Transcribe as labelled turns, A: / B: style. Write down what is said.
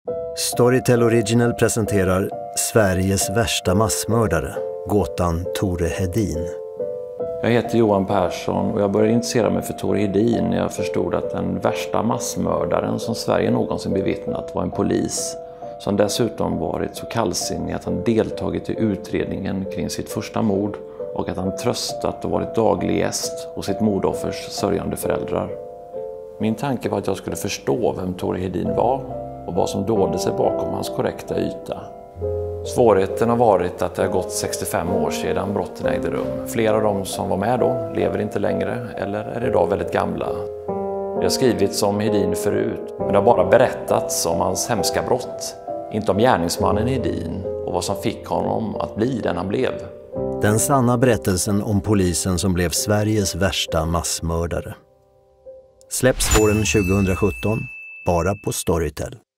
A: Storytel Original presenterar Sveriges värsta massmördare, gåtan Tore Hedin.
B: Jag heter Johan Persson och jag började intressera mig för Tore Hedin när jag förstod att den värsta massmördaren som Sverige någonsin bevittnat var en polis som dessutom varit så kallsinnig att han deltagit i utredningen kring sitt första mord och att han tröstat och varit daglig gäst hos sitt mordoffers sörjande föräldrar. Min tanke var att jag skulle förstå vem Tore Hedin var och vad som dolde sig bakom hans korrekta yta. Svårigheten har varit att det har gått 65 år sedan brotten ägde rum. Flera av dem som var med då lever inte längre eller är idag väldigt gamla. Det har skrivits om Hedin förut, men det har bara berättats om hans hemska brott. Inte om gärningsmannen Hedin och vad som fick honom att bli den han blev.
A: Den sanna berättelsen om polisen som blev Sveriges värsta massmördare. Släpps våren 2017, bara på Storytel.